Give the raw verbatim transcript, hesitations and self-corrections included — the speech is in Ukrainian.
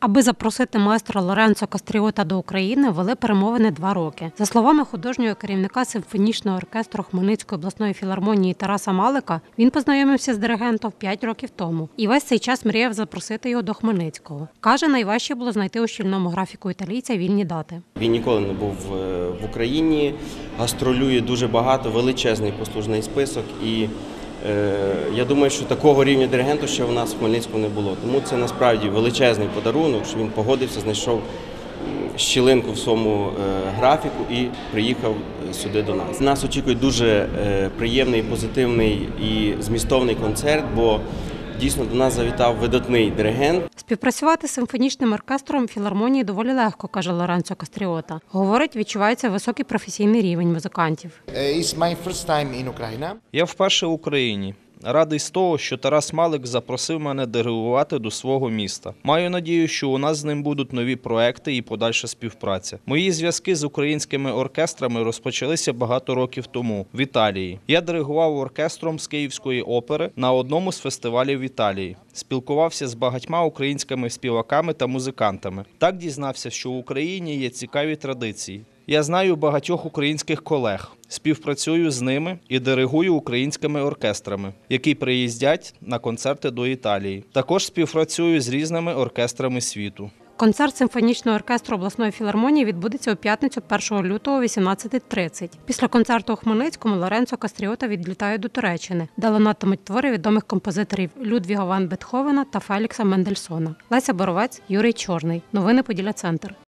Аби запросити майстра Лоренцо Кастріота до України, вели перемовини два роки. За словами художнього керівника симфонічного оркестру Хмельницької обласної філармонії Тараса Малика, він познайомився з диригентом п'ять років тому і весь цей час мріяв запросити його до Хмельницького. Каже, найважче було знайти у щільному графіку італійця вільні дати. Він ніколи не був в Україні, гастролює дуже багато, величезний послужний список і я думаю, що такого рівня диригенту ще у нас в Хмельницькому не було. Тому це насправді величезний подарунок, що він погодився, знайшов щілинку в своєму графіку і приїхав сюди до нас. Нас очікує дуже приємний, позитивний і змістовний концерт, бо дійсно до нас завітав видатний диригент. Співпрацювати з симфонічним оркестром філармонії доволі легко, каже Лоренцо Кастріота. Говорить, відчувається високий професійний рівень музикантів. Я вперше в Україні. Радий з того, що Тарас Малик запросив мене диригувати до свого міста. Маю надію, що у нас з ним будуть нові проекти і подальша співпраця. Мої зв'язки з українськими оркестрами розпочалися багато років тому в Італії. Я диригував оркестром з Київської опери на одному з фестивалів в Італії. Спілкувався з багатьма українськими співаками та музикантами. Так дізнався, що в Україні є цікаві традиції. Я знаю багатьох українських колег, співпрацюю з ними і диригую українськими оркестрами, які приїздять на концерти до Італії. Також співпрацюю з різними оркестрами світу. Концерт симфонічного оркестру обласної філармонії відбудеться у п'ятницю першого лютого о вісімнадцятій тридцять. Після концерту у Хмельницькому Лоренцо Кастріота відлітає до Туреччини, де лунатимуть твори відомих композиторів Людвіга ван Бетховена та Фелікса Мендельсона. Леся Боровець, Юрій Чорний. Новини Поділля Центр.